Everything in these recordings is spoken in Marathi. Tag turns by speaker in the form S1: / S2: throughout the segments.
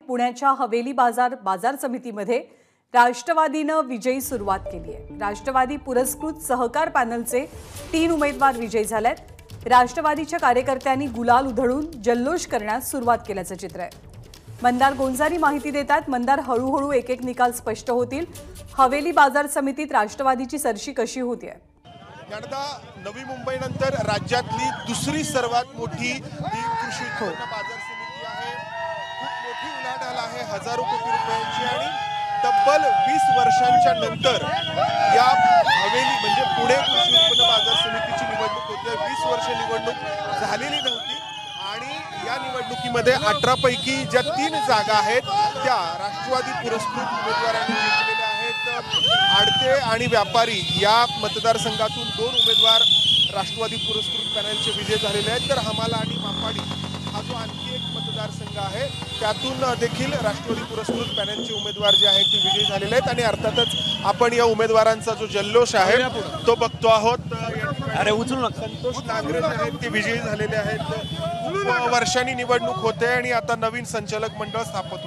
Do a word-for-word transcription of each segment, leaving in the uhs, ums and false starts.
S1: पुण्याच्या हवेली बाजार बाजार समितीमध्ये राष्ट्रवादीनं विजयी सुरुवात केली आहे। राष्ट्रवादी पुरस्कृत सहकार पॅनलचे तीन उमेदवार विजयी झालेत। राष्ट्रवादीच्या कार्यकर्त्यांनी गुलाल उधळून जल्लोष करण्यास सुरुवात केल्याचं चित्र आहे। मंदार गोंजारी माहिती देतात। मंदार, हळूहळू एक एक निकाल स्पष्ट होतील। हवेली बाजार समितीत राष्ट्रवादीची सरशी कशी होतीये?
S2: यंदा नवी मुंबईनंतर राज्यातली दुसरी सर्वात मोठी ही कृषी उत्पन्न बाजार समिती आहे। खूप मोठी उलाढाल आहे, हजारो कोटी रुपयांची, आणि तब्बल वीस वर्षांच्या नंतर या हवेली म्हणजे पुणे कृषी उत्पन्न बाजार समितीची निवडणूक होते। वीस वर्ष निवडणूक झालेली नव्हती आणि या निवडणुकीमध्ये अठरा पैकी ज्या तीन जागा आहेत त्या राष्ट्रवादी पुरस्कृत उमेदवारांनी जिंकलेल्या आहेत। आडते आणि व्यापारी या मतदारसंघातून दोन उमेदवार राष्ट्रवादी पुरस्कृत पॅनलचे विजय झालेले आहेत। तर हमाला आणि मापाडी हा जो आणखी एक मतदारसंघ आहे त्यातून देखील राष्ट्रवादी पुरस्कृत पॅनलचे उमेदवार जे आहेत ते विजयी झालेले आहेत। आणि अर्थातच आपण या उमेदवारांचा जो जल्लोष आहे तो बघतो आहोत।
S3: अरे उचलू नका।
S2: संतोष नांगरे जे आहेत ते विजयी झालेले आहेत। खूप वर्षांनी निवडणूक होते आणि आता नवीन संचालक मंडळ स्थापित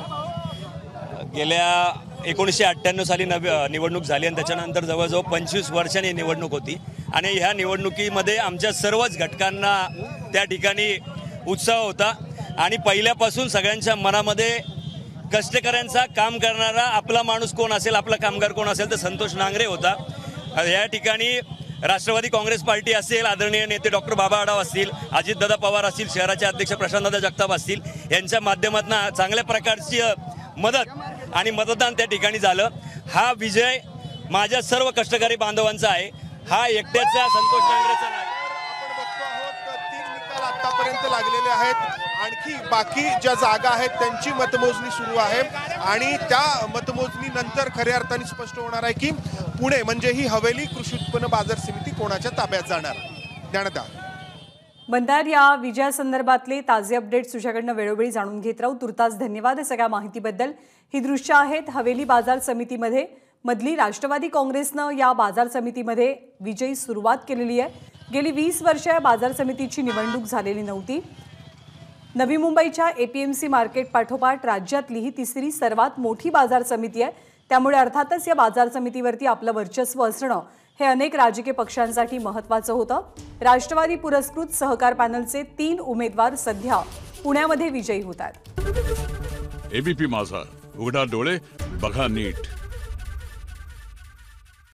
S2: होतं।
S3: गेल्या एकोणीसशे अठ्ठ्याण्णव साली नवी निवडणूक झाली आणि त्याच्यानंतर जवळजवळ पंचवीस वर्षांनी निवडणूक होती आणि ह्या निवडणुकीमध्ये आमच्या सर्वच घटकांना त्या ठिकाणी उत्साह होता आणि पहिल्यापासून सगळ्यांच्या मनामध्ये कष्टकऱ्यांचा काम करणारा आपला माणूस कोण असेल, आपला कामगार कोण असेल तर संतोष नांगरे होता। या ठिकाणी राष्ट्रवादी काँग्रेस पार्टी असेल, आदरणीय नेते डॉक्टर बाबा आढाव असतील, अजितदादा पवार असतील, शहराचे अध्यक्ष प्रशांतदादा जगताप असतील, यांच्या माध्यमातून चांगल्या प्रकारची मदत आणि मतदान त्या ठिकाणी झालं। हा विजय माझ्या सर्व कष्टकरी बांधवांचा आहे, हा एकट्याचा संतोष नांगरेचा नाही।
S2: आपण बघतो आहोत तीन निकाल आतापर्यंत लागलेले आहेत। आणखी बाकी ज्या जागा आहेत त्यांची मतमोजणी सुरू आहे आणि त्या मतमोजणीनंतर खऱ्या अर्थाने स्पष्ट होणार आहे की पुणे म्हणजे ही हवेली कृषी उत्पन्न बाजार समिती कोणाच्या ताब्यात जाणार। ज्ञानदा
S1: मंदार, या विजयासंदर्भातले ताजे अपडेट्स तुझ्याकडनं वेळोवेळी जाणून घेत राहू। तुर्तास धन्यवाद या सगळ्या माहितीबद्दल। ही दृश्य आहेत हवेली बाजार समितीमध्ये मधली। राष्ट्रवादी काँग्रेसनं या बाजार समितीमध्ये विजयी सुरुवात केलेली आहे। गेली वीस वर्ष या बाजार समितीची निवडणूक झालेली नव्हती। नवी मुंबईच्या एपीएमसी मार्केट पाठोपाठ राज्यातली ही तिसरी सर्वात मोठी बाजार समिती आहे। त्यामुळे अर्थातच या बाजार समितीवरती आपलं वर्चस्व असणं हे अनेक राजकीय पक्षांसाठी महत्त्वाचं होतं। राष्ट्रवादी पुरस्कृत सहकार पॅनलचे तीन उमेदवार सध्या पुण्यामध्ये विजयी होत आहेत।
S4: एबीपी माझा, उघडा डोळे बघा नीट।